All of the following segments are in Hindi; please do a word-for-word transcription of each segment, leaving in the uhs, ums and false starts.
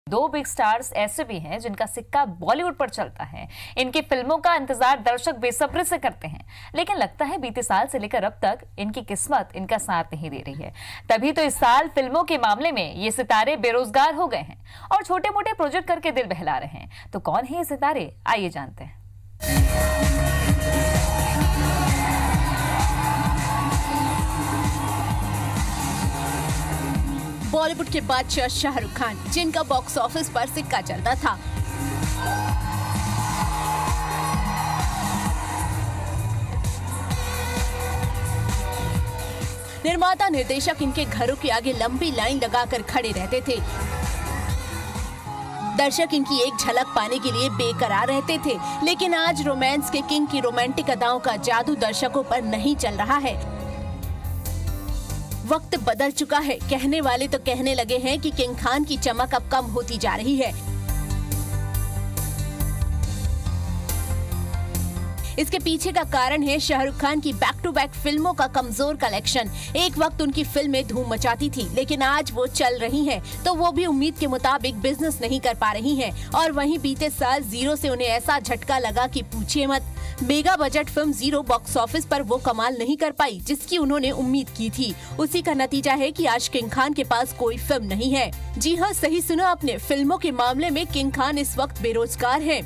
दो बिग स्टार्स ऐसे भी हैं जिनका सिक्का बॉलीवुड पर चलता है। इनकी फिल्मों का इंतजार दर्शक बेसब्री से करते हैं, लेकिन लगता है बीते साल से लेकर अब तक इनकी किस्मत इनका साथ नहीं दे रही है। तभी तो इस साल फिल्मों के मामले में ये सितारे बेरोजगार हो गए हैं और छोटे मोटे प्रोजेक्ट करके दिल बहला रहे हैं। तो कौन है ये सितारे, आइए जानते हैं। बॉलीवुड के बादशाह शाहरुख खान, जिनका बॉक्स ऑफिस पर सिक्का चलता था। निर्माता निर्देशक इनके घरों के आगे लंबी लाइन लगाकर खड़े रहते थे। दर्शक इनकी एक झलक पाने के लिए बेकरार रहते थे। लेकिन आज रोमांस के किंग की रोमांटिक अदाओं का जादू दर्शकों पर नहीं चल रहा है। वक्त बदल चुका है। कहने वाले तो कहने लगे हैं कि किंग खान की चमक अब कम होती जा रही है। इसके पीछे का कारण है शाहरुख खान की बैक टू बैक फिल्मों का कमजोर कलेक्शन। एक वक्त उनकी फिल्में धूम मचाती थी, लेकिन आज वो चल रही हैं, तो वो भी उम्मीद के मुताबिक बिजनेस नहीं कर पा रही हैं। और वहीं बीते साल जीरो से उन्हें ऐसा झटका लगा कि पूछिए मत। Mega budget film zero box office पर वो कमाल नहीं कर पाई जिसकी उन्होंने उम्मीद की थी। उसी का नतीजा है कि आज किंग खान के पास कोई फिल्म नहीं है। जी हाँ, सही सुना आपने, फिल्मों के मामले में किंग खान इस वक्त बेरोजगार हैं।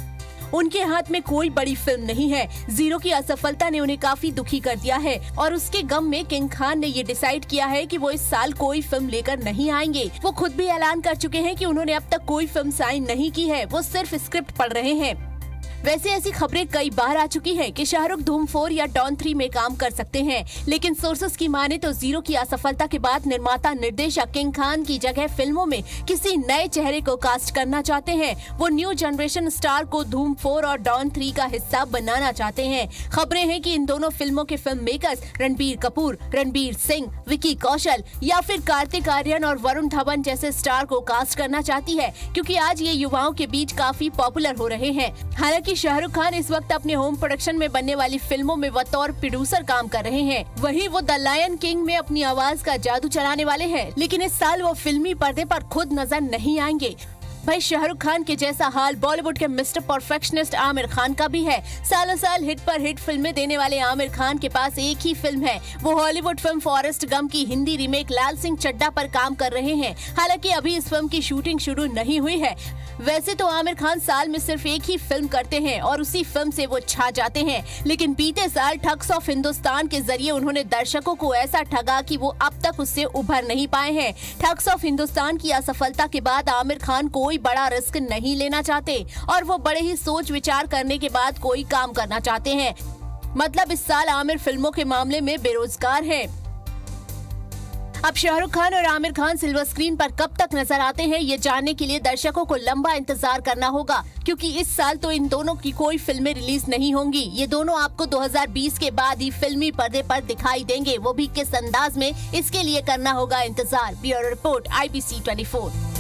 उनके हाथ में कोई बड़ी फिल्म नहीं है। जीरो की असफलता ने उन्हें काफी दुखी कर दिया है और उसके गम में किंग खान ने ये डिसाइड किया है कि वो इस साल कोई फिल्म लेकर नहीं आएंगे। वो खुद भी ऐलान कर चुके हैं कि उन्होंने अब तक कोई फिल्म साइन नहीं की है, वो सिर्फ स्क्रिप्ट पढ़ रहे हैं। वैसे ऐसी खबरें कई बार आ चुकी हैं कि शाहरुख धूम फोर या डॉन थ्री में काम कर सकते हैं, लेकिन सोर्सेस की माने तो जीरो की असफलता के बाद निर्माता निर्देशक किंग खान की जगह फिल्मों में किसी नए चेहरे को कास्ट करना चाहते हैं। वो न्यू जनरेशन स्टार को धूम फोर और डॉन थ्री का हिस्सा बनाना चाहते हैं। खबरें हैं कि इन दोनों फिल्मों के फिल्म मेकर्स रणबीर कपूर, रणबीर सिंह, विकी कौशल या फिर कार्तिक आर्यन और वरुण धवन जैसे स्टार को कास्ट करना चाहती है, क्योंकि आज ये युवाओं के बीच काफी पॉपुलर हो रहे हैं। हालांकि शाहरुख खान इस वक्त अपने होम प्रोडक्शन में बनने वाली फिल्मों में बतौर प्रोड्यूसर काम कर रहे हैं। वहीं वो द लायन किंग में अपनी आवाज का जादू चलाने वाले हैं, लेकिन इस साल वो फिल्मी पर्दे पर खुद नजर नहीं आएंगे। भाई, शाहरुख खान के जैसा हाल बॉलीवुड के मिस्टर परफेक्शनिस्ट आमिर खान का भी है। सालों साल हिट पर हिट फिल्में देने वाले आमिर खान के पास एक ही फिल्म है। वो हॉलीवुड फिल्म फॉरेस्ट गम की हिंदी रीमेक लाल सिंह चड्ढा पर काम कर रहे हैं। हालांकि अभी इस फिल्म की शूटिंग शुरू नहीं हुई है। वैसे तो आमिर खान साल में सिर्फ एक ही फिल्म करते हैं और उसी फिल्म से वो छा जाते हैं, लेकिन बीते साल ठग्स ऑफ हिंदुस्तान के जरिए उन्होंने दर्शकों को ऐसा ठगा कि वो अब तक उससे उभर नहीं पाए हैं। ठग्स ऑफ हिंदुस्तान की असफलता के बाद आमिर खान कोई बड़ा रिस्क नहीं लेना चाहते और वो बड़े ही सोच विचार करने के बाद कोई काम करना चाहते हैं। मतलब इस साल आमिर फिल्मों के मामले में बेरोजगार हैं। अब शाहरुख खान और आमिर खान सिल्वर स्क्रीन पर कब तक नजर आते हैं, ये जानने के लिए दर्शकों को लंबा इंतजार करना होगा, क्योंकि इस साल तो इन दोनों की कोई फिल्में रिलीज नहीं होंगी। ये दोनों आपको दो हज़ार बीस के बाद ही फिल्मी पर्दे पर दिखाई देंगे, वो भी किस अंदाज में, इसके लिए करना होगा इंतजार। Bureau report, I B C चौबीस।